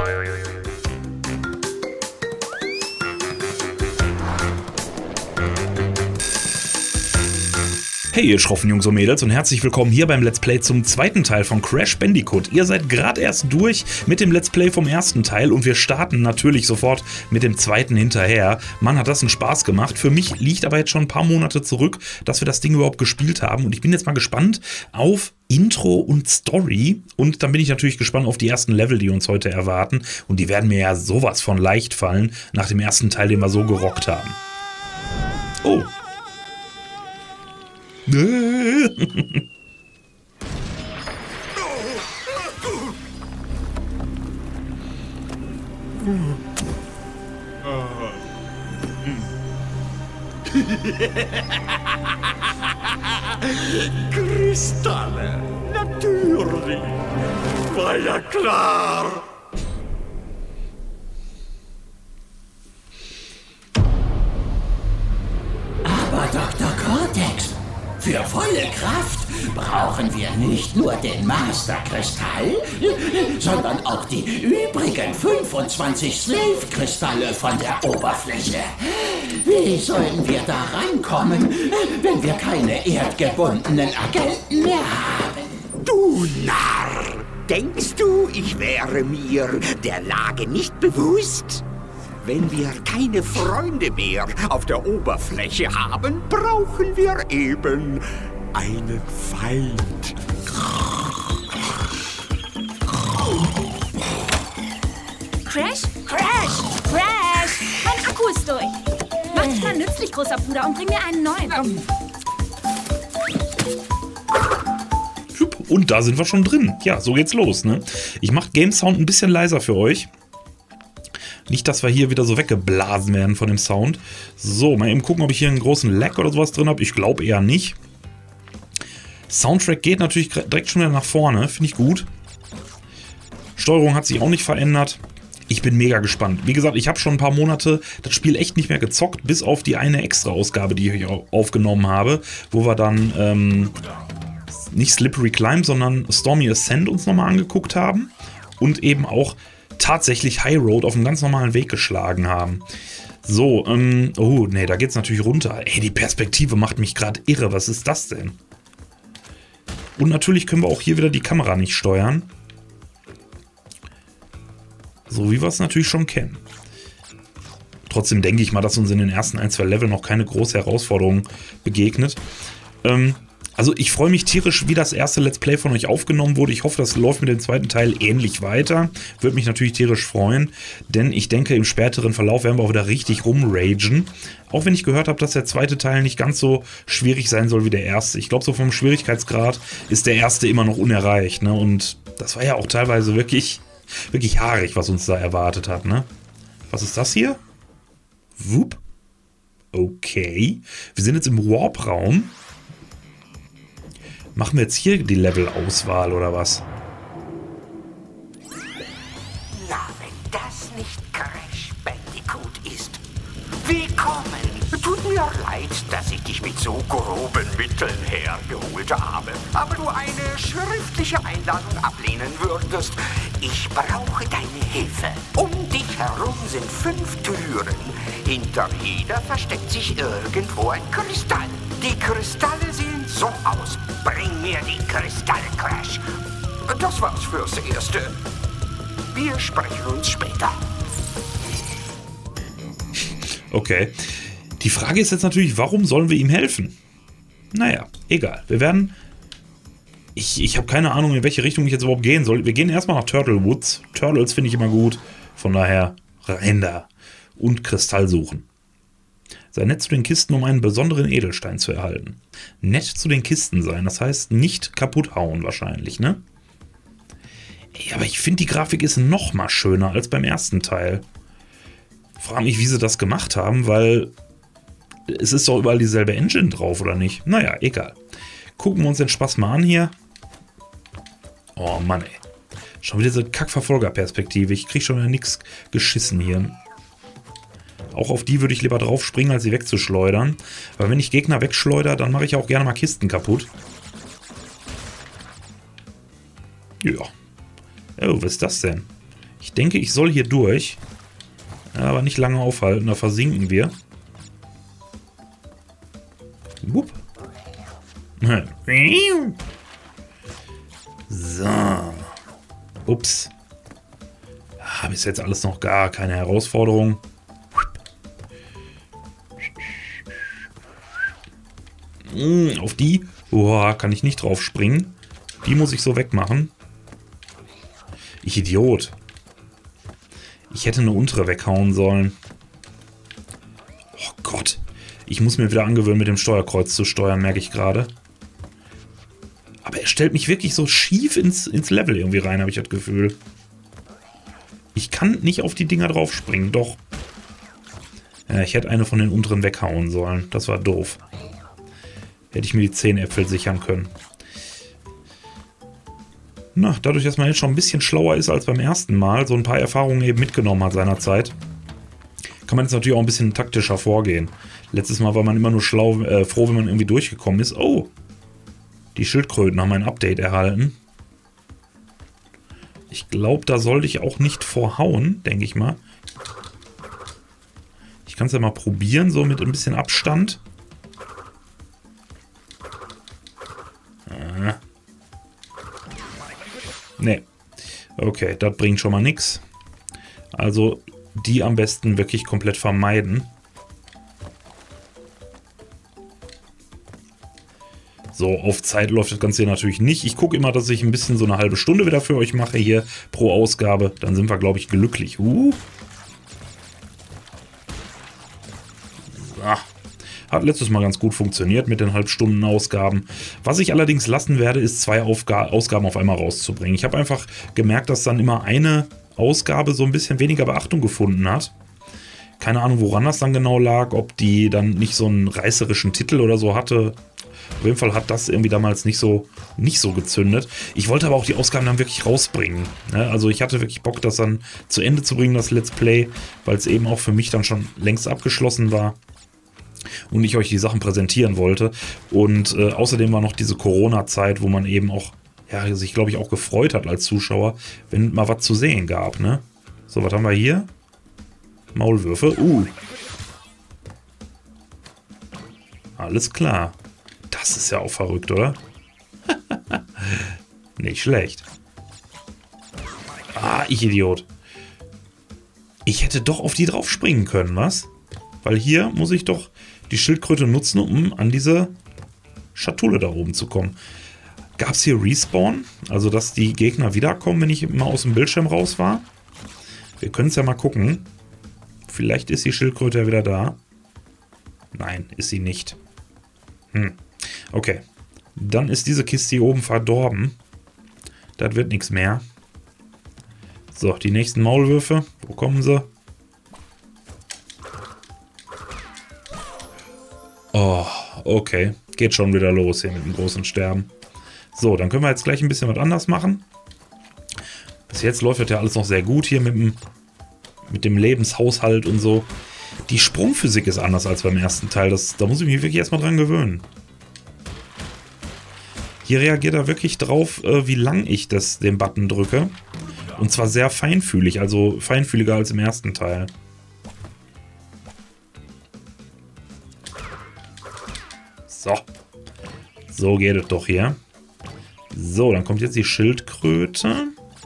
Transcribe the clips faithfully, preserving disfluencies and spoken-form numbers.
Hey ihr schroffen Jungs und Mädels und herzlich willkommen hier beim Let's Play zum zweiten Teil von Crash Bandicoot. Ihr seid gerade erst durch mit dem Let's Play vom ersten Teil und wir starten natürlich sofort mit dem zweiten hinterher. Mann, hat das einen Spaß gemacht. Für mich liegt aber jetzt schon ein paar Monate zurück, dass wir das Ding überhaupt gespielt haben und ich bin jetzt mal gespannt auf Intro und Story und dann bin ich natürlich gespannt auf die ersten Level, die uns heute erwarten und die werden mir ja sowas von leicht fallen nach dem ersten Teil, den wir so gerockt haben. Oh. Kristalle, natürlich. War ja klar. Aber Doktor Cortex, für volle Kraft brauchen wir nicht nur den Master-Kristall, sondern auch die übrigen fünfundzwanzig Slave-Kristalle von der Oberfläche. Wie sollen wir da rankommen, wenn wir keine erdgebundenen Agenten mehr haben? Du Narr! Denkst du, ich wäre mir der Lage nicht bewusst? Wenn wir keine Freunde mehr auf der Oberfläche haben, brauchen wir eben einen Feind. Crash? Crash! Crash! Mein Akku ist durch. Mach dich mal nützlich, großer Bruder, und bring mir einen neuen. Und da sind wir schon drin. Ja, so geht's los, ne? Ich mache Game Sound ein bisschen leiser für euch. Nicht, dass wir hier wieder so weggeblasen werden von dem Sound. So, mal eben gucken, ob ich hier einen großen Lag oder sowas drin habe. Ich glaube eher nicht. Soundtrack geht natürlich direkt schon wieder nach vorne. Finde ich gut. Steuerung hat sich auch nicht verändert. Ich bin mega gespannt. Wie gesagt, ich habe schon ein paar Monate das Spiel echt nicht mehr gezockt, bis auf die eine Extra-Ausgabe, die ich aufgenommen habe, wo wir dann ähm, nicht Slippery Climb, sondern Stormy Ascent uns nochmal angeguckt haben und eben auch tatsächlich High Road auf einem ganz normalen Weg geschlagen haben. So, ähm, oh, nee, da geht's natürlich runter. Ey, die Perspektive macht mich gerade irre. Was ist das denn? Und natürlich können wir auch hier wieder die Kamera nicht steuern. So wie wir es natürlich schon kennen. Trotzdem denke ich mal, dass uns in den ersten ein, zwei Leveln noch keine große Herausforderung begegnet. Ähm, Also ich freue mich tierisch, wie das erste Let's Play von euch aufgenommen wurde. Ich hoffe, das läuft mit dem zweiten Teil ähnlich weiter. Würde mich natürlich tierisch freuen, denn ich denke, im späteren Verlauf werden wir auch wieder richtig rumragen. Auch wenn ich gehört habe, dass der zweite Teil nicht ganz so schwierig sein soll wie der erste. Ich glaube, so vom Schwierigkeitsgrad ist der erste immer noch unerreicht, ne? Und das war ja auch teilweise wirklich, wirklich haarig, was uns da erwartet hat, ne? Was ist das hier? Wupp. Okay. Wir sind jetzt im Warp-Raum. Machen wir jetzt hier die Level-Auswahl oder was? Na, wenn das nicht Crash Bandicoot ist. Willkommen! Tut mir leid, dass ich dich mit so groben Mitteln hergeholt habe. Aber du eine schriftliche Einladung ablehnen würdest. Ich brauche deine Hilfe. Um dich herum sind fünf Türen. Hinter jeder versteckt sich irgendwo ein Kristall. Die Kristalle sehen so aus. Bring mir die Kristalle, Crash. Das war's fürs Erste. Wir sprechen uns später. Okay. Die Frage ist jetzt natürlich, warum sollen wir ihm helfen? Naja, egal. Wir werden... Ich, ich habe keine Ahnung, in welche Richtung ich jetzt überhaupt gehen soll. Wir gehen erstmal nach Turtle Woods. Turtles finde ich immer gut. Von daher rein da. Und Kristall suchen. Sei nett zu den Kisten, um einen besonderen Edelstein zu erhalten. Nett zu den Kisten sein, das heißt nicht kaputt hauen wahrscheinlich, ne? Ey, aber ich finde, die Grafik ist noch mal schöner als beim ersten Teil. Frage mich, wie sie das gemacht haben, weil es ist doch überall dieselbe Engine drauf, oder nicht? Naja, egal. Gucken wir uns den Spaß mal an hier. Oh Mann, ey. Schon wieder diese Kackverfolgerperspektive. Ich kriege schon wieder nichts geschissen hier. Auch auf die würde ich lieber drauf springen, als sie wegzuschleudern. Weil wenn ich Gegner wegschleudere, dann mache ich auch gerne mal Kisten kaputt. Ja. Oh, was ist das denn? Ich denke, ich soll hier durch. Aber nicht lange aufhalten, da versinken wir. Wupp. So. Ups. Ah, bis jetzt alles noch gar keine Herausforderung. Auf die oh, kann ich nicht drauf springen. Die muss ich so wegmachen. Ich Idiot. Ich hätte eine untere weghauen sollen. Oh Gott. Ich muss mir wieder angewöhnen, mit dem Steuerkreuz zu steuern, merke ich gerade. Aber er stellt mich wirklich so schief ins, ins Level irgendwie rein, habe ich das Gefühl. Ich kann nicht auf die Dinger drauf springen, doch. Ja, ich hätte eine von den unteren weghauen sollen. Das war doof. Hätte ich mir die zehn Äpfel sichern können. Na, dadurch, dass man jetzt schon ein bisschen schlauer ist als beim ersten Mal, so ein paar Erfahrungen eben mitgenommen hat seinerzeit, kann man jetzt natürlich auch ein bisschen taktischer vorgehen. Letztes Mal war man immer nur schlau, äh, froh, wenn man irgendwie durchgekommen ist. Oh, die Schildkröten haben ein Update erhalten. Ich glaube, da sollte ich auch nicht vorhauen, denke ich mal. Ich kann es ja mal probieren, so mit ein bisschen Abstand. Ah. Ne. Okay, das bringt schon mal nichts. Also die am besten wirklich komplett vermeiden. So, auf Zeit läuft das Ganze hier natürlich nicht. Ich gucke immer, dass ich ein bisschen so eine halbe Stunde wieder für euch mache hier pro Ausgabe. Dann sind wir, glaube ich, glücklich. Uh. So. Hat letztes Mal ganz gut funktioniert mit den Halbstunden-Ausgaben. Was ich allerdings lassen werde, ist zwei Aufga- Ausgaben auf einmal rauszubringen. Ich habe einfach gemerkt, dass dann immer eine Ausgabe so ein bisschen weniger Beachtung gefunden hat. Keine Ahnung, woran das dann genau lag, ob die dann nicht so einen reißerischen Titel oder so hatte. Auf jeden Fall hat das irgendwie damals nicht so, nicht so gezündet. Ich wollte aber auch die Ausgaben dann wirklich rausbringen. Ne? Also ich hatte wirklich Bock, das dann zu Ende zu bringen, das Let's Play, weil es eben auch für mich dann schon längst abgeschlossen war. Und ich euch die Sachen präsentieren wollte. Und äh, außerdem war noch diese Corona-Zeit, wo man eben auch, ja, sich glaube ich auch gefreut hat als Zuschauer, wenn mal was zu sehen gab, ne? So, was haben wir hier? Maulwürfe. Uh. Alles klar. Das ist ja auch verrückt, oder? Nicht schlecht. Ah, ich Idiot. Ich hätte doch auf die drauf springen können, was? Weil hier muss ich doch die Schildkröte nutzen, um an diese Schatulle da oben zu kommen. Gab es hier Respawn? Also, dass die Gegner wiederkommen, wenn ich mal aus dem Bildschirm raus war? Wir können es ja mal gucken. Vielleicht ist die Schildkröte ja wieder da. Nein, ist sie nicht. Hm. Okay. Dann ist diese Kiste hier oben verdorben. Das wird nichts mehr. So, die nächsten Maulwürfe. Wo kommen sie? Oh, okay. Geht schon wieder los hier mit dem großen Sterben. So, dann können wir jetzt gleich ein bisschen was anders machen. Bis jetzt läuft das ja alles noch sehr gut hier mit dem, mit dem Lebenshaushalt und so. Die Sprungphysik ist anders als beim ersten Teil. Das, da muss ich mich wirklich erstmal dran gewöhnen. Hier reagiert er wirklich drauf, wie lang ich das, den Button drücke. Und zwar sehr feinfühlig, also feinfühliger als im ersten Teil. So. So geht es doch hier. So, dann kommt jetzt die Schildkröte.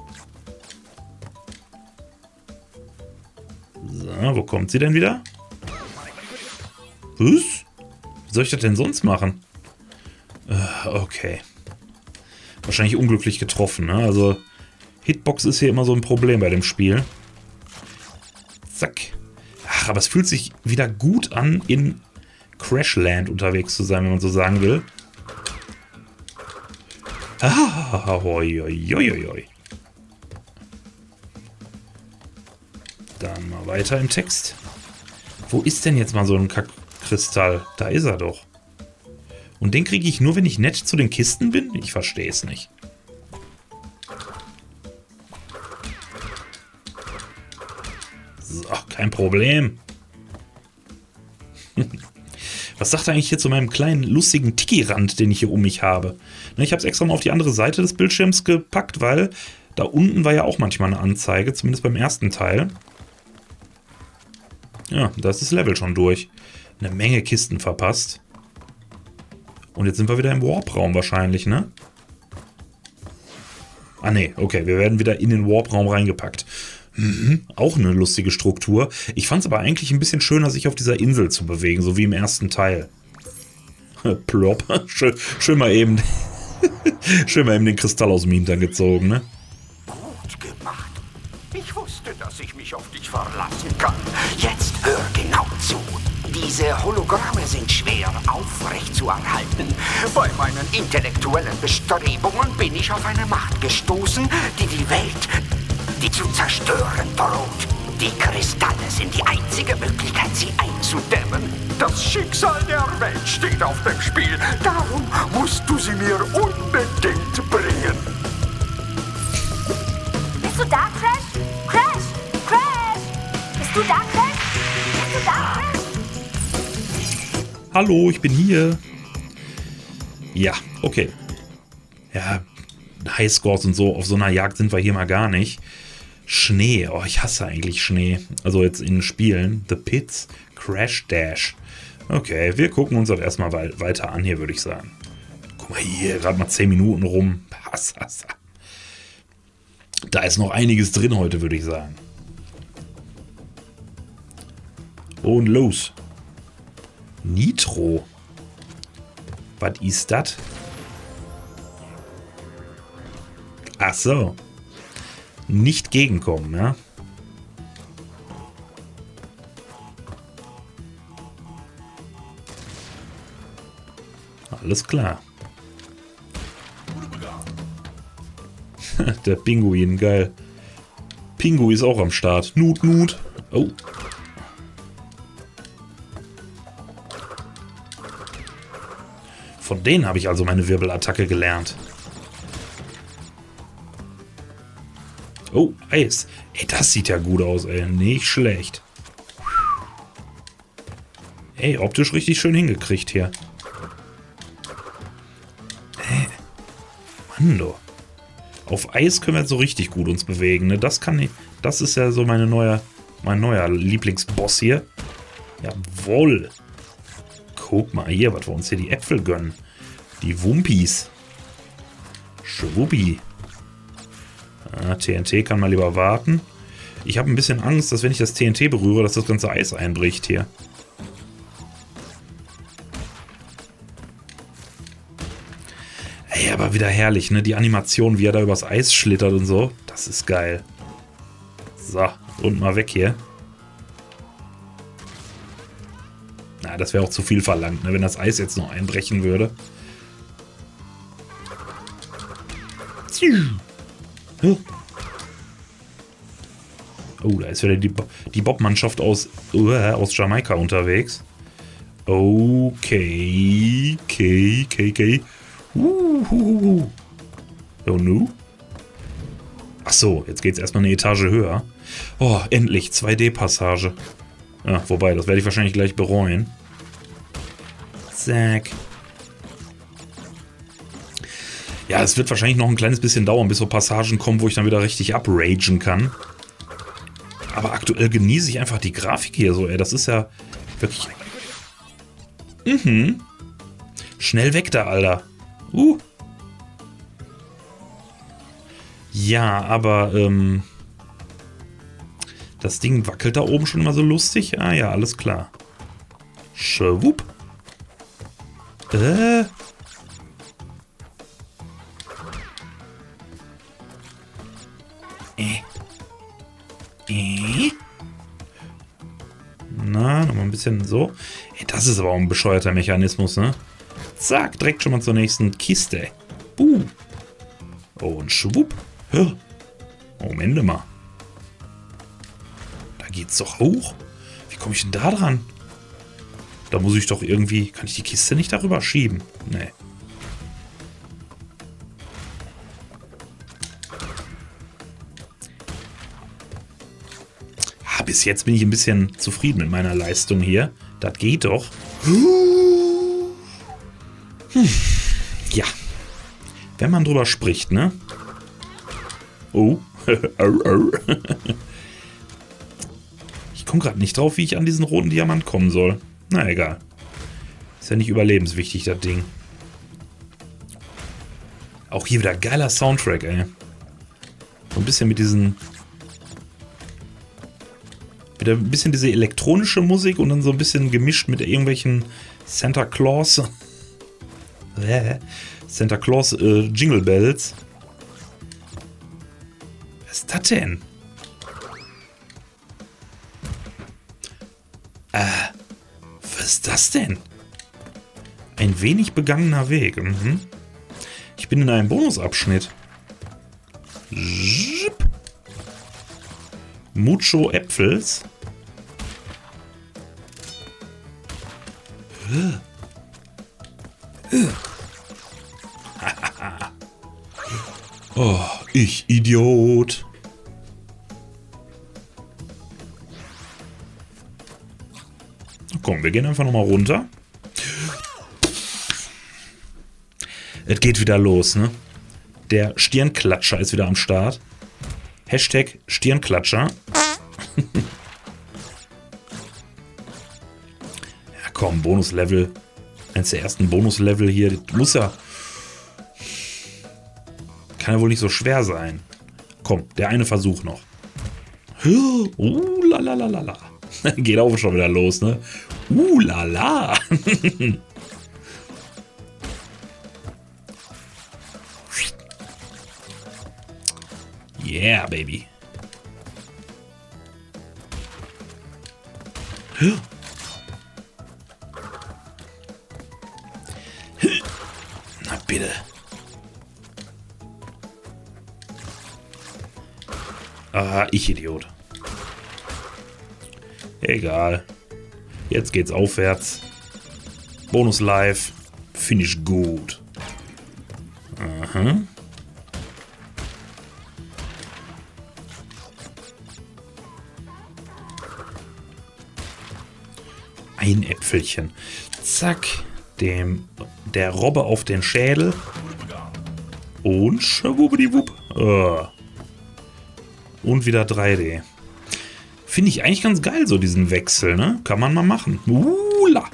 So, wo kommt sie denn wieder? Was? Wie soll ich das denn sonst machen? Äh, okay. Wahrscheinlich unglücklich getroffen, ne? Also, Hitbox ist hier immer so ein Problem bei dem Spiel. Zack. Ach, aber es fühlt sich wieder gut an, in Crashland unterwegs zu sein, wenn man so sagen will. Ah, hoi, hoi, hoi, hoi. Dann mal weiter im Text. Wo ist denn jetzt mal so ein Kackkristall? Da ist er doch. Und den kriege ich nur, wenn ich nett zu den Kisten bin? Ich verstehe es nicht. So, kein Problem. Was sagt er eigentlich hier zu meinem kleinen, lustigen Tiki-Rand, den ich hier um mich habe? Ich habe es extra mal auf die andere Seite des Bildschirms gepackt, weil Da unten war ja auch manchmal eine Anzeige, zumindest beim ersten Teil. Ja, da ist das Level schon durch. Eine Menge Kisten verpasst. Und jetzt sind wir wieder im Warp-Raum wahrscheinlich, ne? Ah ne, okay, wir werden wieder in den Warp-Raum reingepackt. Mhm, auch eine lustige Struktur. Ich fand es aber eigentlich ein bisschen schöner, sich auf dieser Insel zu bewegen, so wie im ersten Teil. Plop. Schön, schön mal eben... schön mal eben den Kristall aus dem Hintern gezogen, ne? Gut gemacht. Ich wusste, dass ich mich auf dich verlassen kann. Jetzt hör genau zu. Diese Hologramme sind schwer aufrecht zu erhalten. Bei meinen intellektuellen Bestrebungen bin ich auf eine Macht gestoßen, die die Welt, die zu zerstören droht. Die Kristalle sind die einzige Möglichkeit, sie einzudämmen. Das Schicksal der Welt steht auf dem Spiel. Darum musst du sie mir unbedingt bringen. Bist du da, Crash? Crash! Crash! Bist du da, Crash? Bist du da, Crash? Hallo, ich bin hier. Ja, okay. Ja, Highscores und so, auf so einer Jagd sind wir hier mal gar nicht. Schnee, oh, ich hasse eigentlich Schnee. Also jetzt in Spielen. The Pits, Crash Dash. Okay, wir gucken uns auch erstmal weiter an hier, würde ich sagen. Guck mal hier, gerade mal zehn Minuten rum. Da ist noch einiges drin heute, würde ich sagen. Und los. Nitro. Was ist das? Ach so. Nicht gegenkommen, ja? Alles klar. Der Pinguin, geil. Pingu ist auch am Start. Nut, Nut. Oh. Von denen habe ich also meine Wirbelattacke gelernt. Oh, Eis. Ey, das sieht ja gut aus, ey. Nicht schlecht. Ey, optisch richtig schön hingekriegt hier. Hä? Mann, du. Auf Eis können wir jetzt so richtig gut uns bewegen, ne? Das kann ich... Das ist ja so meine neue, mein neuer Lieblingsboss hier. Jawohl. Guck mal hier, was wir uns hier die Äpfel gönnen. Die Wumpis. Schwuppi. Ah, T N T kann mal lieber warten. Ich habe ein bisschen Angst, dass wenn ich das T N T berühre, dass das ganze Eis einbricht hier. Ey, aber wieder herrlich, ne? Die Animation, wie er da übers Eis schlittert und so. Das ist geil. So, und mal weg hier. Na, das wäre auch zu viel verlangt, ne? Wenn das Eis jetzt noch einbrechen würde. Oh, da ist wieder die, die Bob-Mannschaft aus, uh, aus Jamaika unterwegs. Okay, okay, okay, okay. Uh, oh, nu? Ach so, jetzt geht's erstmal eine Etage höher. Oh, endlich, zwei D-Passage. Ja, wobei, das werde ich wahrscheinlich gleich bereuen. Zack. Ja, es wird wahrscheinlich noch ein kleines bisschen dauern, bis so Passagen kommen, wo ich dann wieder richtig upragen kann. Aber aktuell genieße ich einfach die Grafik hier so, ey. Das ist ja wirklich... Mhm. Schnell weg da, Alter. Uh. Ja, aber, ähm... das Ding wackelt da oben schon immer so lustig. Ah ja, alles klar. Schwupp. Äh... Äh. Äh. Na, nochmal ein bisschen so. Ey, das ist aber auch ein bescheuerter Mechanismus, ne? Zack, direkt schon mal zur nächsten Kiste. Uh. Und schwupp. Moment mal. Da geht's doch hoch. Wie komme ich denn da dran? Da muss ich doch irgendwie... Kann ich die Kiste nicht darüber schieben? Nee. Bis jetzt bin ich ein bisschen zufrieden mit meiner Leistung hier. Das geht doch. Hm. Ja. Wenn man drüber spricht, ne? Oh. Ich komme gerade nicht drauf, wie ich an diesen roten Diamant kommen soll. Na egal. Ist ja nicht überlebenswichtig, das Ding. Auch hier wieder geiler Soundtrack, ey. So ein bisschen mit diesen... Wieder ein bisschen diese elektronische Musik und dann so ein bisschen gemischt mit irgendwelchen Santa Claus... Santa Claus äh, Jingle Bells. Was ist das denn? Äh, was ist das denn? Ein wenig begangener Weg. Mhm. Ich bin in einem Bonusabschnitt. Zip. Mucho Äpfels. Oh, ich Idiot. Komm, wir gehen einfach nochmal runter. Es geht wieder los, ne? Der Stirnklatscher ist wieder am Start. Hashtag Stirnklatscher. Ja komm, Bonuslevel. Eins der ersten Bonuslevel hier. Das muss ja... Kann ja wohl nicht so schwer sein. Komm, der eine Versuch noch. Uh, la la la la la. Geht auch schon wieder los, ne? Uh, la la. Yeah, baby. Na bitte. Ah, ich Idiot. Egal. Jetzt geht's aufwärts. Bonus live. Finde ich gut. Aha. Ein Äpfelchen. Zack. Dem, der Robbe auf den Schädel. Und schwuppdiwupp. Oh. Und wieder drei D. Finde ich eigentlich ganz geil, so diesen Wechsel, ne? Kann man mal machen. Ula.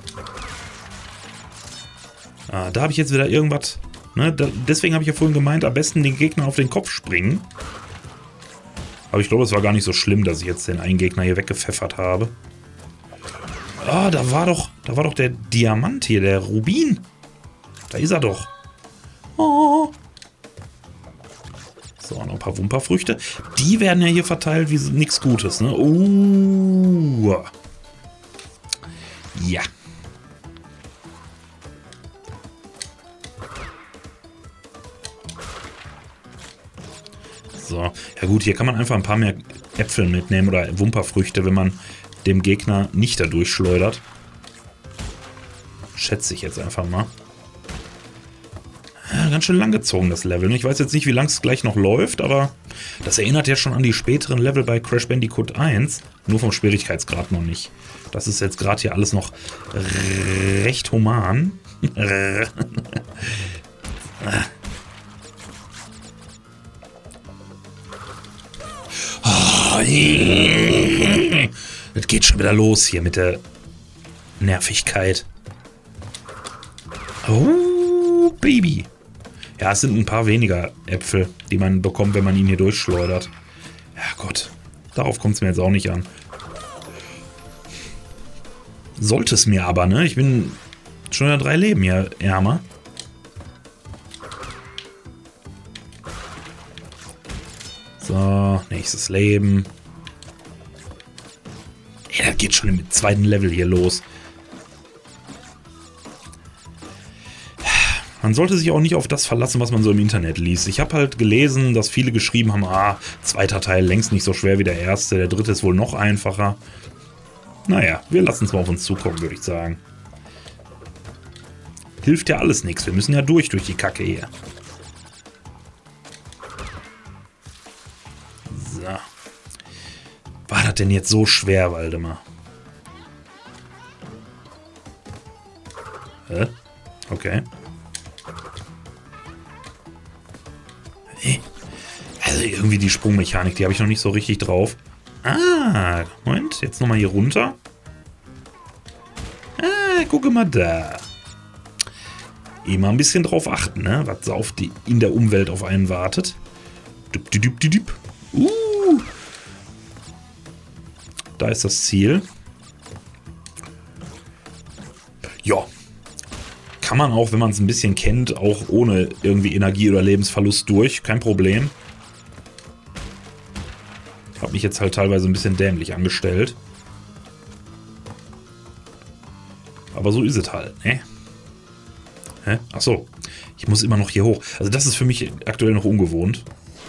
Ah, da habe ich jetzt wieder irgendwas... Ne? Da, deswegen habe ich ja vorhin gemeint, am besten den Gegner auf den Kopf springen. Aber ich glaube, es war gar nicht so schlimm, dass ich jetzt den einen Gegner hier weggepfeffert habe. Ah, da war doch... Da war doch der Diamant hier, der Rubin. Da ist er doch. Oh. So, noch ein paar Wumperfrüchte. Die werden ja hier verteilt wie nichts Gutes, ne? Uh. Ja. So. Ja gut, hier kann man einfach ein paar mehr Äpfel mitnehmen oder Wumperfrüchte, wenn man dem Gegner nicht dadurch schleudert. Schätze ich jetzt einfach mal. Ja, ganz schön lang gezogen, das Level. Ich weiß jetzt nicht, wie lang es gleich noch läuft, aber das erinnert ja schon an die späteren Level bei Crash Bandicoot eins. Nur vom Schwierigkeitsgrad noch nicht. Das ist jetzt gerade hier alles noch recht human. Es geht schon wieder los hier mit der Nervigkeit. Oh, Baby. Ja, es sind ein paar weniger Äpfel, die man bekommt, wenn man ihn hier durchschleudert. Ja Gott, darauf kommt es mir jetzt auch nicht an. Sollte es mir aber, ne? Ich bin schon wieder drei Leben hier ärmer. So, nächstes Leben. Ja, das geht schon im zweiten Level hier los. Man sollte sich auch nicht auf das verlassen, was man so im Internet liest. Ich habe halt gelesen, dass viele geschrieben haben, ah, zweiter Teil längst nicht so schwer wie der erste, der dritte ist wohl noch einfacher. Naja, wir lassen es mal auf uns zukommen, würde ich sagen. Hilft ja alles nichts, wir müssen ja durch, durch die Kacke hier. So. War das denn jetzt so schwer, Waldemar? Hä? Okay. Also, irgendwie die Sprungmechanik, die habe ich noch nicht so richtig drauf. Ah, Moment, jetzt nochmal hier runter. Ah, gucke mal da. Immer ein bisschen drauf achten, ne? Was auf die, in der Umwelt auf einen wartet. Dup, dup, dup, dup. Uh. Da ist das Ziel. Ja. Kann man auch, wenn man es ein bisschen kennt, auch ohne irgendwie Energie- oder Lebensverlust durch. Kein Problem. Habe mich jetzt halt teilweise ein bisschen dämlich angestellt. Aber so ist es halt, ne? Hä? Achso. Ich muss immer noch hier hoch. Also das ist für mich aktuell noch ungewohnt.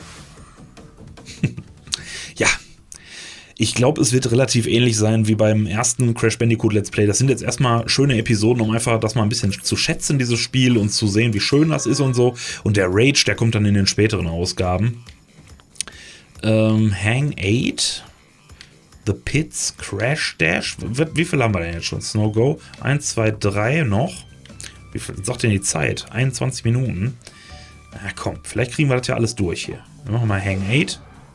Ja. Ich glaube, es wird relativ ähnlich sein wie beim ersten Crash Bandicoot Let's Play. Das sind jetzt erstmal schöne Episoden, um einfach das mal ein bisschen zu schätzen, dieses Spiel, und zu sehen, wie schön das ist und so. Und der Rage, der kommt dann in den späteren Ausgaben. Ähm, Hang acht, The Pits, Crash Dash. Wie, wie viel haben wir denn jetzt schon? Snow Go? eins, zwei, drei noch. Wie viel sagt denn die Zeit? einundzwanzig Minuten. Na komm, vielleicht kriegen wir das ja alles durch hier. Wir machen mal Hang acht.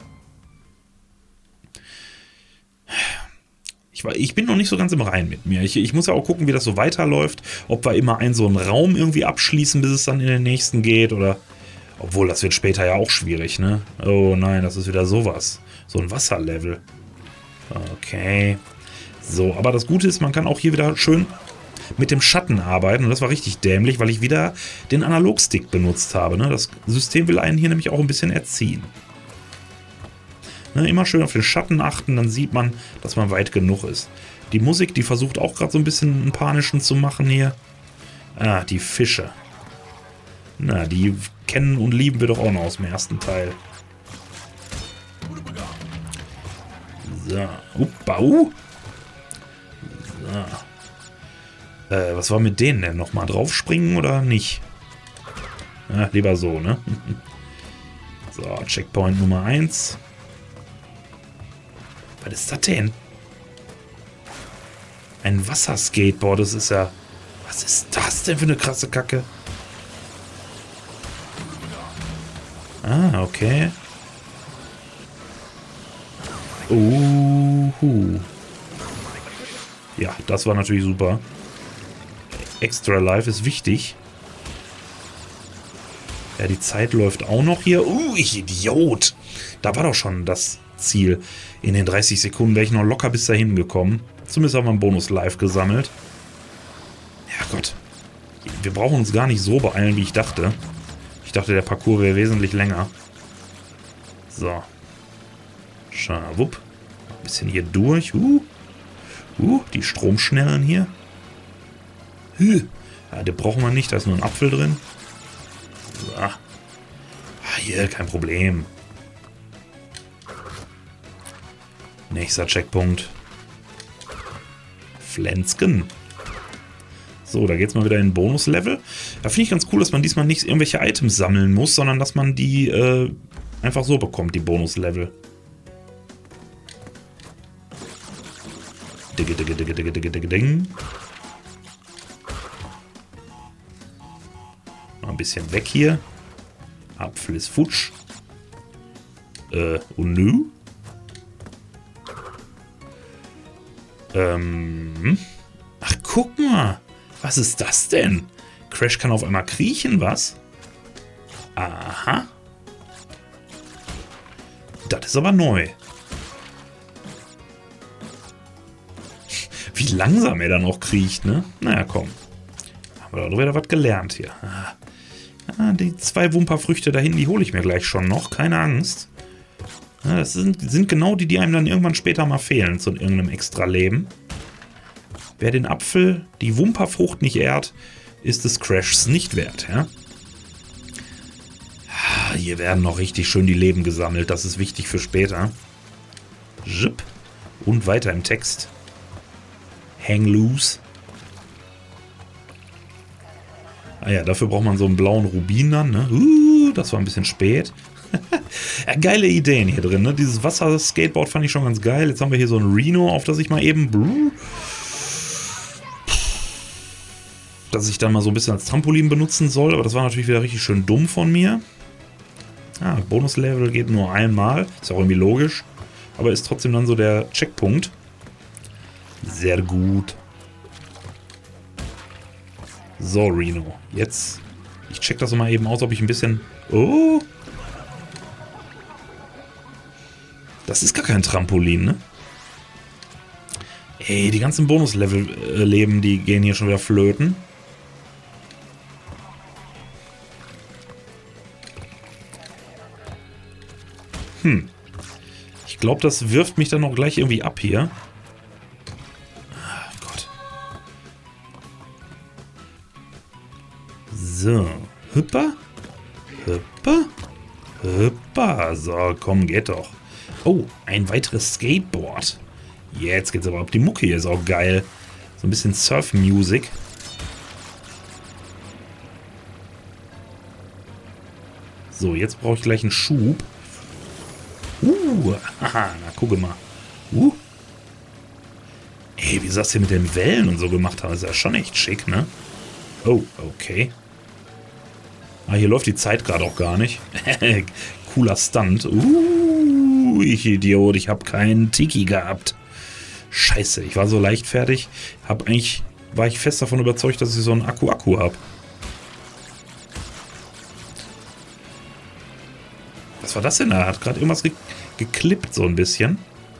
Ich, war, ich bin noch nicht so ganz im Reinen mit mir. Ich, ich muss ja auch gucken, wie das so weiterläuft. Ob wir immer einen so einen Raum irgendwie abschließen, bis es dann in den nächsten geht. Oder. Obwohl, das wird später ja auch schwierig, ne? Oh nein, das ist wieder sowas. So ein Wasserlevel. Okay. So, aber das Gute ist, man kann auch hier wieder schön mit dem Schatten arbeiten. Und das war richtig dämlich, weil ich wieder den Analogstick benutzt habe, ne? Das System will einen hier nämlich auch ein bisschen erziehen. Ne, immer schön auf den Schatten achten, dann sieht man, dass man weit genug ist. Die Musik, die versucht auch gerade so ein bisschen einen panischen zu machen hier. Ah, die Fische. Na, die kennen und lieben wir doch auch noch aus dem ersten Teil. So. Uppa, uh. So. Äh, was war mit denen denn? Nochmal draufspringen oder nicht? Ja, lieber so, ne? So, Checkpoint Nummer eins. Was ist das denn? Ein Wasserskateboard, das ist ja... Was ist das denn für eine krasse Kacke? Ah, okay. Uhu. Ja, das war natürlich super. Extra Life ist wichtig. Ja, die Zeit läuft auch noch hier. Uh, ich Idiot. Da war doch schon das Ziel. In den dreißig Sekunden wäre ich noch locker bis dahin gekommen. Zumindest haben wir einen Bonus live gesammelt. Ja Gott. Wir brauchen uns gar nicht so beeilen, wie ich dachte. Ich dachte, der Parcours wäre wesentlich länger. So. Schawupp. Ein bisschen hier durch. Uh. Uh, die Stromschnellen hier. Huh. Ja, den brauchen wir nicht. Da ist nur ein Apfel drin. So. Ah, hier, kein Problem. Nächster Checkpunkt. Flensken. So, da geht's mal wieder in ein Bonuslevel. Da finde ich ganz cool, dass man diesmal nicht irgendwelche Items sammeln muss, sondern dass man die äh, einfach so bekommt, die Bonuslevel. Digge, digge, digge, digge, digge, digge, ding. Mal ein bisschen weg hier. Apfel ist futsch. Äh, und nö. Ähm. Ach, guck mal. Was ist das denn? Crash kann auf einmal kriechen, was? Aha. Das ist aber neu. Wie langsam er dann auch kriecht, ne? Naja, komm. Haben wir doch wieder was gelernt hier. Ah, die zwei Wumperfrüchte da hinten, die hole ich mir gleich schon noch. Keine Angst. Ja, das sind, sind genau die, die einem dann irgendwann später mal fehlen zu irgendeinem Extra-Leben. Wer den Apfel, die Wumperfrucht nicht ehrt, ist des Crashs nicht wert, ja? Hier werden noch richtig schön die Leben gesammelt. Das ist wichtig für später. Zip. Und weiter im Text. Hang loose. Ah ja, dafür braucht man so einen blauen Rubin dann, ne? Uh, das war ein bisschen spät. Ja, geile Ideen hier drin, ne? Dieses Wasser-Skateboard fand ich schon ganz geil. Jetzt haben wir hier so ein Reno, auf das ich mal eben... dass ich dann mal so ein bisschen als Trampolin benutzen soll. Aber das war natürlich wieder richtig schön dumm von mir. Ah, Bonuslevel geht nur einmal. Ist auch irgendwie logisch. Aber ist trotzdem dann so der Checkpunkt. Sehr gut. So, Reno. Jetzt. Ich check das mal eben aus, ob ich ein bisschen... Oh! Das ist gar kein Trampolin, ne? Ey, die ganzen Bonuslevel-Leben, die gehen hier schon wieder flöten. Hm. Ich glaube, das wirft mich dann noch gleich irgendwie ab hier. Ah, Gott. So. Hüpper. Hüpper. Hüpper. So, komm, geht doch. Oh, ein weiteres Skateboard. Jetzt geht's aber auf die Mucke hier. Ist auch geil. So ein bisschen Surf-Music. So, jetzt brauche ich gleich einen Schub. Uh, haha, na gucke mal. Uh. Ey, wie sie das hier mit den Wellen und so gemacht haben, ist ja schon echt schick, ne? Oh, okay. Ah, hier läuft die Zeit gerade auch gar nicht. Cooler Stunt. Uh, ich Idiot, ich habe keinen Tiki gehabt. Scheiße, ich war so leichtfertig. Hab eigentlich, war ich fest davon überzeugt, dass ich so einen Akku-Akku habe. Was war das denn da? Hat gerade irgendwas ge geklippt, so ein bisschen.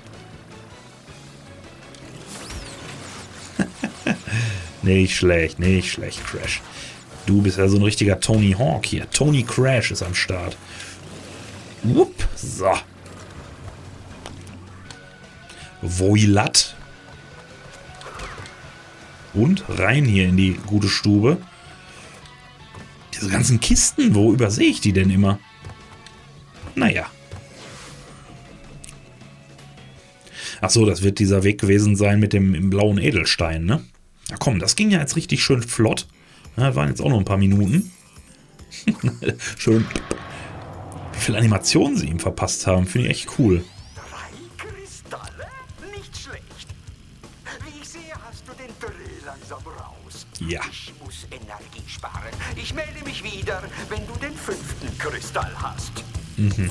Nicht schlecht, nicht schlecht, Crash. Du bist ja so ein richtiger Tony Hawk hier. Tony Crash ist am Start. Wupp, so. Voilat. Und rein hier in die gute Stube. Diese ganzen Kisten, wo übersehe ich die denn immer? Naja. Ach so, das wird dieser Weg gewesen sein mit dem im blauen Edelstein, ne? Na komm, das ging ja jetzt richtig schön flott. Ja, waren jetzt auch noch ein paar Minuten. Schön. Wie viel Animationen sie ihm verpasst haben, finde ich echt cool. Drei Kristalle? Nicht schlecht. Wie ich sehe, hast du den Dreh langsam raus. Ja. Ich muss Energie sparen. Ich melde mich wieder, wenn du den fünften Kristall hast. Mhm.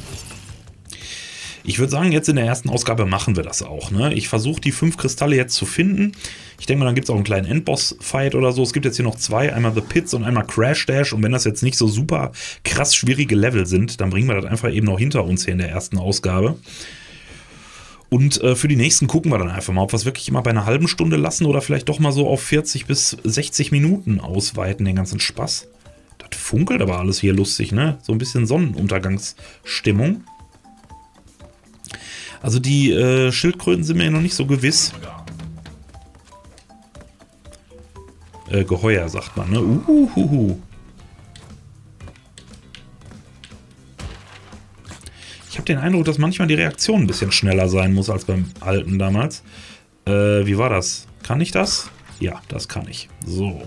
Ich würde sagen, jetzt in der ersten Ausgabe machen wir das auch. Ne? Ich versuche die fünf Kristalle jetzt zu finden. Ich denke mal, dann gibt es auch einen kleinen Endboss-Fight oder so. Es gibt jetzt hier noch zwei, einmal The Pits und einmal Crash Dash. Und wenn das jetzt nicht so super krass schwierige Level sind, dann bringen wir das einfach eben noch hinter uns hier in der ersten Ausgabe. Und äh, für die nächsten gucken wir dann einfach mal, ob wir es wirklich immer bei einer halben Stunde lassen oder vielleicht doch mal so auf vierzig bis sechzig Minuten ausweiten, den ganzen Spaß. Das funkelt aber alles hier lustig, ne? So ein bisschen Sonnenuntergangsstimmung. Also die äh, Schildkröten sind mir ja noch nicht so gewiss. Äh, Geheuer, sagt man, ne? Uhuhuhu. Ich habe den Eindruck, dass manchmal die Reaktion ein bisschen schneller sein muss als beim alten damals. Äh, wie war das? Kann ich das? Ja, das kann ich. So.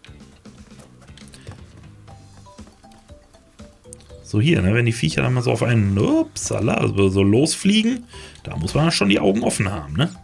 So hier, ne, wenn die Viecher dann mal so auf einen upsala, also so losfliegen, da muss man schon die Augen offen haben, ne?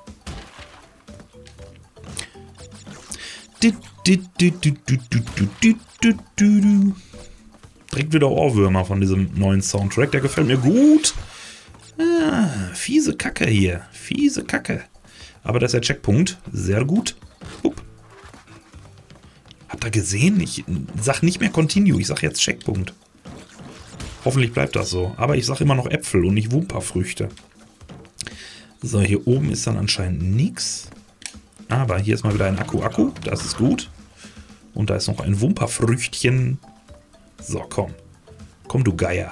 Direkt wieder Ohrwürmer von diesem neuen Soundtrack, der gefällt mir gut. Ah, fiese Kacke hier, fiese Kacke. Aber das ist der Checkpunkt, sehr gut. Upp. Habt ihr gesehen? Ich sag nicht mehr Continue, ich sag jetzt Checkpunkt. Hoffentlich bleibt das so. Aber ich sage immer noch Äpfel und nicht Wumperfrüchte. So, hier oben ist dann anscheinend nichts. Aber hier ist mal wieder ein Akku-Akku. Das ist gut. Und da ist noch ein Wumperfrüchtchen. So, komm. Komm, du Geier.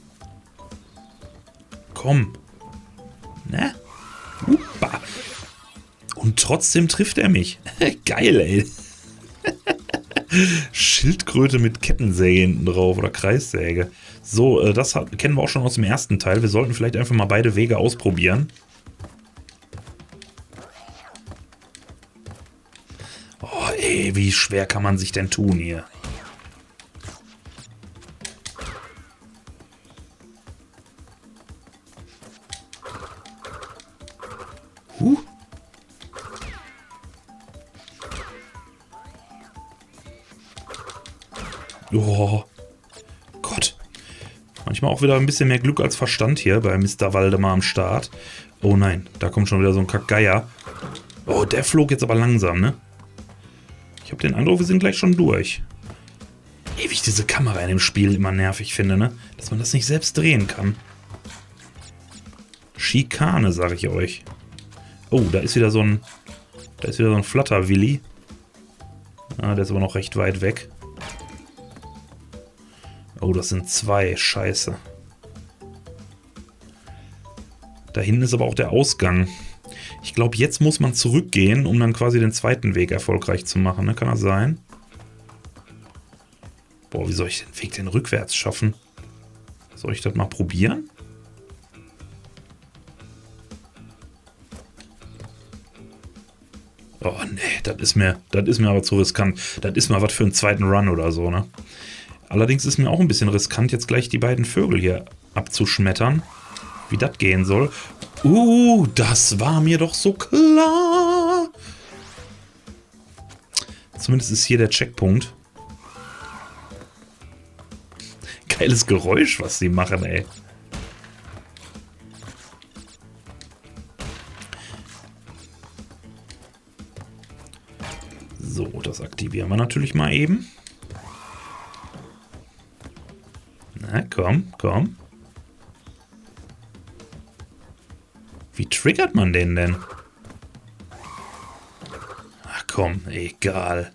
Komm. Na? Uppa. Und trotzdem trifft er mich. Geil, ey. Schildkröte mit Kettensäge hinten drauf oder Kreissäge. So, äh, das hat, kennen wir auch schon aus dem ersten Teil. Wir sollten vielleicht einfach mal beide Wege ausprobieren. Oh, ey, wie schwer kann man sich denn tun hier? Huh. Oh. Manchmal auch wieder ein bisschen mehr Glück als Verstand hier bei Mister Waldemar am Start. Oh nein, da kommt schon wieder so ein Kackgeier. Oh, der flog jetzt aber langsam, ne? Ich habe den Eindruck, wir sind gleich schon durch. Ewig diese Kamera in dem Spiel immer nervig finde, ne? Dass man das nicht selbst drehen kann. Schikane, sage ich euch. Oh, da ist wieder so ein... Da ist wieder so ein Flatterwilli. Ah, der ist aber noch recht weit weg. Oh, das sind zwei. Scheiße. Da hinten ist aber auch der Ausgang. Ich glaube, jetzt muss man zurückgehen, um dann quasi den zweiten Weg erfolgreich zu machen. Ne? Kann das sein? Boah, wie soll ich den Weg denn rückwärts schaffen? Soll ich das mal probieren? Oh, nee, das ist mir, das ist mir aber zu riskant. Das ist mal was für einen zweiten Run oder so, ne? Allerdings ist mir auch ein bisschen riskant, jetzt gleich die beiden Vögel hier abzuschmettern. Wie das gehen soll. Uh, das war mir doch so klar. Zumindest ist hier der Checkpunkt. Geiles Geräusch, was sie machen, ey. So, das aktivieren wir natürlich mal eben. Na, komm, komm. Wie triggert man den denn? Ach komm, egal.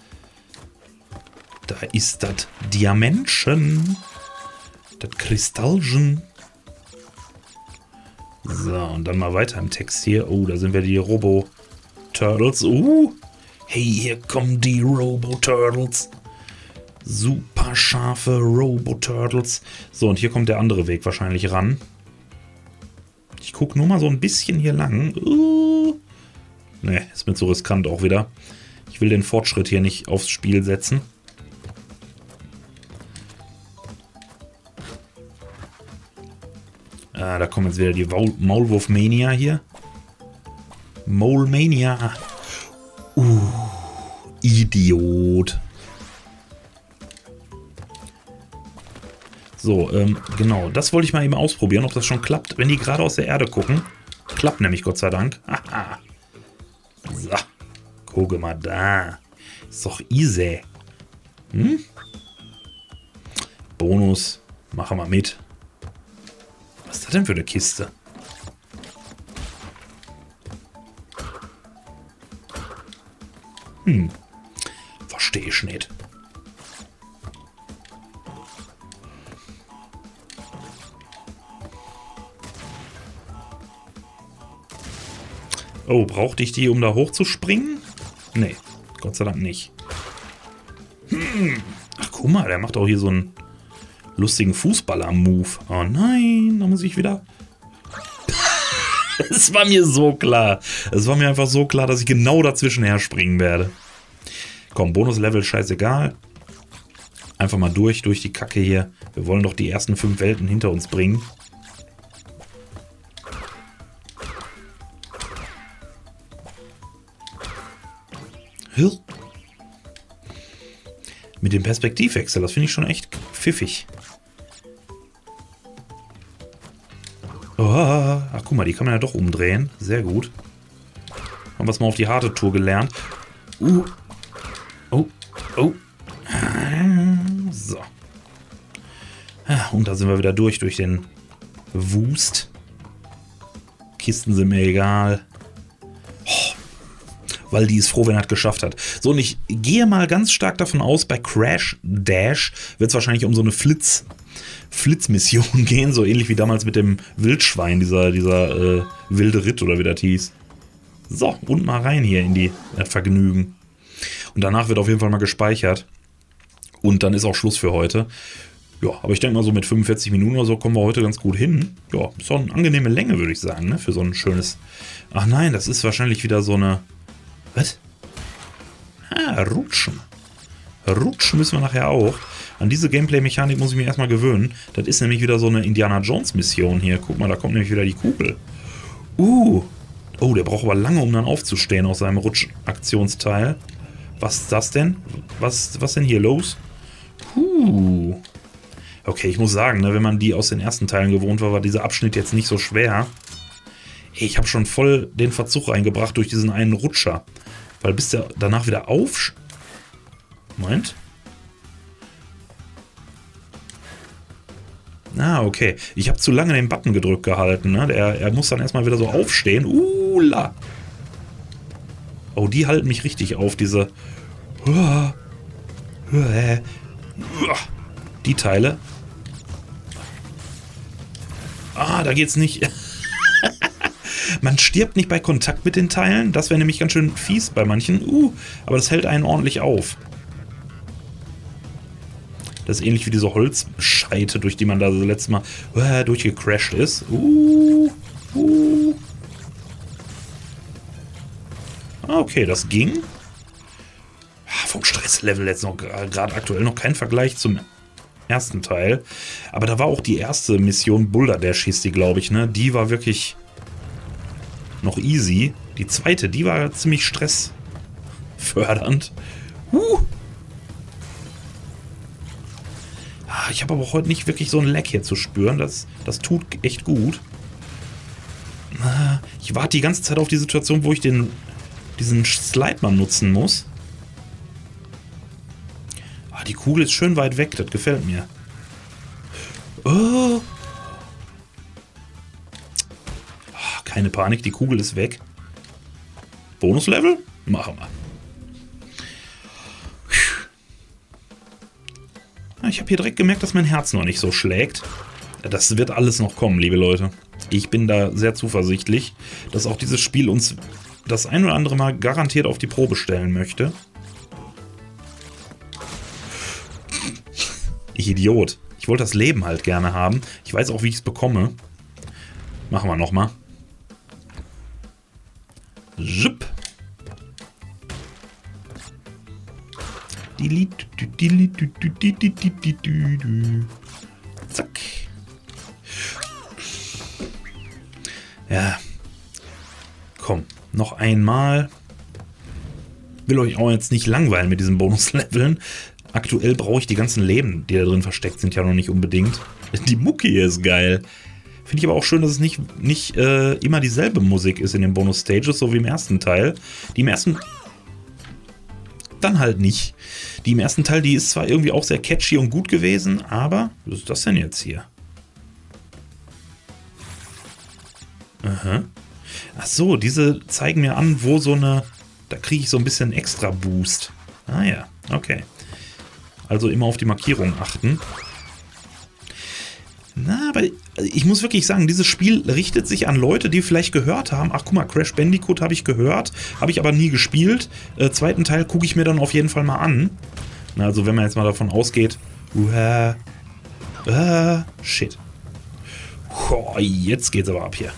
Da ist das Diamantchen. Das Kristallchen. So, und dann mal weiter im Text hier. Oh, da sind wir die Robo-Turtles. Uh, hey, hier kommen die Robo-Turtles. Super scharfe Robo-Turtles. So, und hier kommt der andere Weg wahrscheinlich ran. Ich gucke nur mal so ein bisschen hier lang. Uh. Ne, ist mir zu riskant auch wieder. Ich will den Fortschritt hier nicht aufs Spiel setzen. Ah, da kommen jetzt wieder die Maulwurf-Mania hier. Mole-Mania. Uh, Idiot. So, ähm, genau. Das wollte ich mal eben ausprobieren, ob das schon klappt, wenn die gerade aus der Erde gucken. Klappt nämlich, Gott sei Dank. Haha. So. Gucke mal da. Ist doch easy. Hm? Bonus. Machen wir mit. Was ist das denn für eine Kiste? Hm. Verstehe ich nicht. Oh, brauchte ich die, um da hochzuspringen? Nee, Gott sei Dank nicht. Hm. Ach, guck mal, der macht auch hier so einen lustigen Fußballer-Move. Oh nein, da muss ich wieder... Es war mir so klar. Es war mir einfach so klar, dass ich genau dazwischen herspringen werde. Komm, Bonuslevel, scheißegal. Einfach mal durch, durch die Kacke hier. Wir wollen doch die ersten fünf Welten hinter uns bringen. Mit dem Perspektivwechsel, das finde ich schon echt pfiffig. Oh, ach guck mal, die kann man ja doch umdrehen. Sehr gut. Haben wir es mal auf die harte Tour gelernt. Uh. Oh, oh. So. Und da sind wir wieder durch, durch den Wust. Kisten sind mir egal. Weil die ist froh, wenn er es geschafft hat. So, und ich gehe mal ganz stark davon aus, bei Crash Dash wird es wahrscheinlich um so eine Flitz, Flitzmission gehen, so ähnlich wie damals mit dem Wildschwein, dieser, dieser äh, wilde Ritt oder wie das hieß. So, und mal rein hier in die das Vergnügen. Und danach wird auf jeden Fall mal gespeichert. Und dann ist auch Schluss für heute. Ja, aber ich denke mal so mit fünfundvierzig Minuten oder so kommen wir heute ganz gut hin. Ja, ist auch eine angenehme Länge, würde ich sagen, ne? Für so ein schönes... Ach nein, das ist wahrscheinlich wieder so eine... Was? Ah, rutschen. Rutschen müssen wir nachher auch. An diese Gameplay-Mechanik muss ich mich erstmal gewöhnen. Das ist nämlich wieder so eine Indiana Jones-Mission hier. Guck mal, da kommt nämlich wieder die Kugel. Uh. Oh, der braucht aber lange, um dann aufzustehen aus seinem Rutschaktionsteil. Was ist das denn? Was, was denn hier los? Uh. Okay, ich muss sagen, ne, wenn man die aus den ersten Teilen gewohnt war, war dieser Abschnitt jetzt nicht so schwer. Ich habe schon voll den Verzug reingebracht durch diesen einen Rutscher. Weil bis der danach wieder auf... Moment. Ah, okay. Ich habe zu lange den Button gedrückt gehalten. Ne? Der, er muss dann erstmal wieder so aufstehen. Ula. Oh, die halten mich richtig auf, diese... Die Teile. Ah, da geht's nicht. Man stirbt nicht bei Kontakt mit den Teilen. Das wäre nämlich ganz schön fies bei manchen. Uh, aber das hält einen ordentlich auf. Das ist ähnlich wie diese Holzscheite, durch die man da so letztes Mal uh, durchgecrashed ist. Uh, uh. Okay, das ging. Vom Stresslevel jetzt noch gerade aktuell noch kein Vergleich zum ersten Teil. Aber da war auch die erste Mission, Boulder Dash hieß die, glaube ich, ne? Die war wirklich noch easy. Die zweite, die war ziemlich stressfördernd. Uh. Ich habe aber auch heute nicht wirklich so ein Lag hier zu spüren. Das, das tut echt gut. Ich warte die ganze Zeit auf die Situation, wo ich den, diesen Slide mal nutzen muss. Die Kugel ist schön weit weg, das gefällt mir. Oh. Keine Panik, die Kugel ist weg. Bonuslevel? Machen wir. Ich habe hier direkt gemerkt, dass mein Herz noch nicht so schlägt. Das wird alles noch kommen, liebe Leute. Ich bin da sehr zuversichtlich, dass auch dieses Spiel uns das ein oder andere Mal garantiert auf die Probe stellen möchte. Ich Idiot. Ich wollte das Leben halt gerne haben. Ich weiß auch, wie ich es bekomme. Machen wir nochmal. Zup. Zack. Ja. Komm, noch einmal. Will euch auch jetzt nicht langweilen mit diesen Bonusleveln. Aktuell brauche ich die ganzen Leben, die da drin versteckt sind, ja noch nicht unbedingt. Die Mucke hier ist geil. Finde ich aber auch schön, dass es nicht, nicht äh, immer dieselbe Musik ist in den Bonus-Stages, so wie im ersten Teil. Die im ersten... Dann halt nicht. Die im ersten Teil, die ist zwar irgendwie auch sehr catchy und gut gewesen, aber... Was ist das denn jetzt hier? Aha. Ach so, diese zeigen mir an, wo so eine... Da kriege ich so ein bisschen extra Boost. Ah ja, okay. Also immer auf die Markierung achten. Na, aber ich muss wirklich sagen, dieses Spiel richtet sich an Leute, die vielleicht gehört haben, ach guck mal, Crash Bandicoot habe ich gehört, habe ich aber nie gespielt. Äh, zweiten Teil gucke ich mir dann auf jeden Fall mal an. Na, also wenn man jetzt mal davon ausgeht, uh, uh, shit. Oh, jetzt geht's aber ab hier.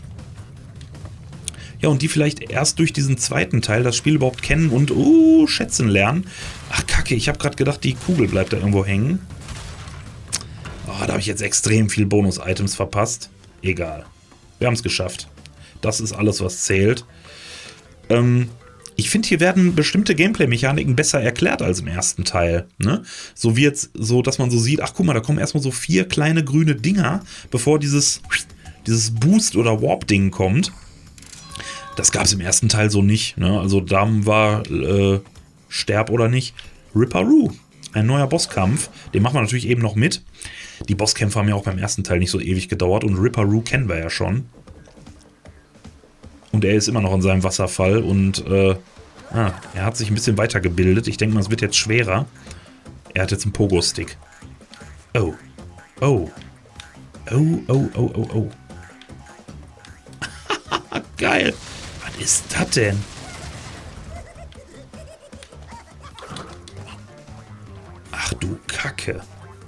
Ja, und die vielleicht erst durch diesen zweiten Teil das Spiel überhaupt kennen und uh, schätzen lernen. Ach, kacke, ich habe gerade gedacht, die Kugel bleibt da irgendwo hängen. Oh, da habe ich jetzt extrem viel Bonus-Items verpasst. Egal. Wir haben es geschafft. Das ist alles, was zählt. Ähm, ich finde, hier werden bestimmte Gameplay-Mechaniken besser erklärt als im ersten Teil. Ne? So wie jetzt, so dass man so sieht, ach guck mal, da kommen erstmal so vier kleine grüne Dinger, bevor dieses, dieses Boost- oder Warp-Ding kommt. Das gab es im ersten Teil so nicht. Ne? Also da war äh, Sterb oder nicht. Ripperoo. Ein neuer Bosskampf. Den machen wir natürlich eben noch mit. Die Bosskämpfe haben ja auch beim ersten Teil nicht so ewig gedauert. Und Ripperoo kennen wir ja schon. Und er ist immer noch in seinem Wasserfall. Und äh, ah, er hat sich ein bisschen weitergebildet. Ich denke mal, es wird jetzt schwerer. Er hat jetzt einen Pogo-Stick. Oh. Oh. Oh, oh, oh, oh, oh. Geil. Was ist das denn? Ach du Kacke.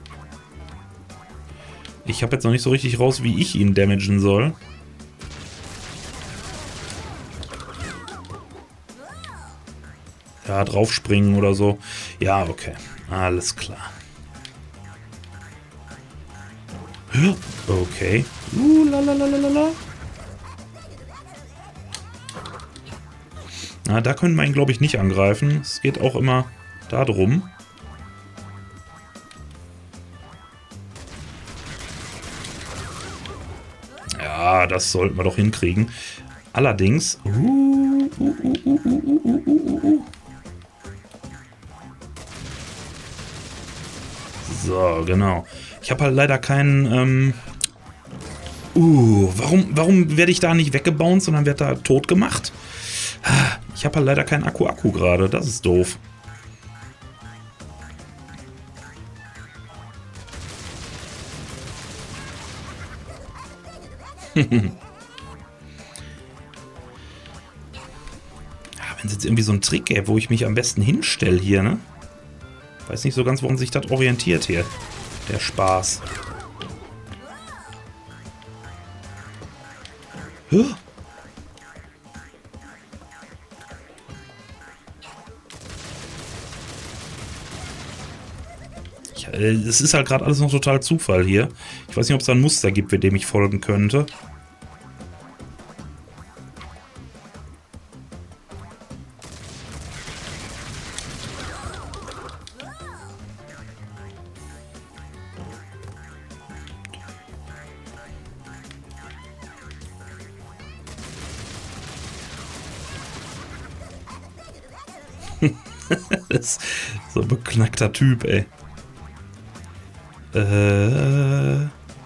Ich habe jetzt noch nicht so richtig raus, wie ich ihn damagen soll. Ja, draufspringen oder so. Ja, okay. Alles klar. Okay. Uh, lalalala. Na, da können wir ihn, glaube ich, nicht angreifen. Es geht auch immer darum. das sollten wir doch hinkriegen. Allerdings... Uh, uh, uh, uh, uh, uh, uh, uh. So, genau. Ich habe halt leider keinen... Ähm uh, warum, warum werde ich da nicht weggebounced, sondern werde da tot gemacht? Ich habe halt leider keinen Akku-Akku gerade. Das ist doof. Ja, wenn es jetzt irgendwie so einen Trick gäbe, wo ich mich am besten hinstelle hier, ne? Weiß nicht so ganz, woran sich das orientiert hier. Der Spaß. Huh? Ja, es ist halt gerade alles noch total Zufall hier. Ich weiß nicht, ob es da ein Muster gibt, dem ich folgen könnte. Das ist so ein beknackter Typ, ey. Äh.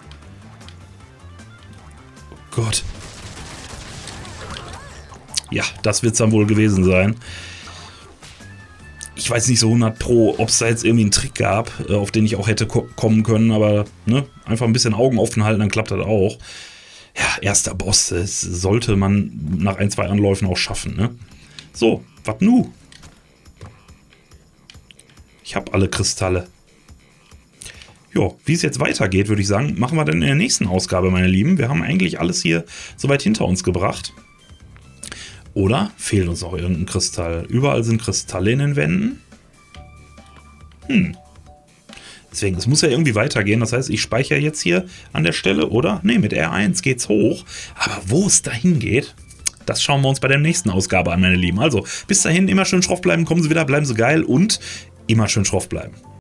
Oh Gott. Ja, das wird es dann wohl gewesen sein. Ich weiß nicht so hundert Pro, ob es da jetzt irgendwie einen Trick gab, auf den ich auch hätte ko kommen können, aber ne, einfach ein bisschen Augen offen halten, dann klappt das auch. Ja, erster Boss, das sollte man nach ein, zwei Anläufen auch schaffen, ne? So, was nu? Ich habe alle Kristalle. Jo, wie es jetzt weitergeht, würde ich sagen, machen wir dann in der nächsten Ausgabe, meine Lieben. Wir haben eigentlich alles hier soweit hinter uns gebracht. Oder fehlt uns noch irgendein Kristall? Überall sind Kristalle in den Wänden. Hm. Deswegen, es muss ja irgendwie weitergehen. Das heißt, ich speichere jetzt hier an der Stelle, oder? Ne, mit R eins geht's hoch. Aber wo es dahin geht, das schauen wir uns bei der nächsten Ausgabe an, meine Lieben. Also, bis dahin, immer schön schroff bleiben, kommen Sie wieder, bleiben Sie geil und immer schön schroff bleiben.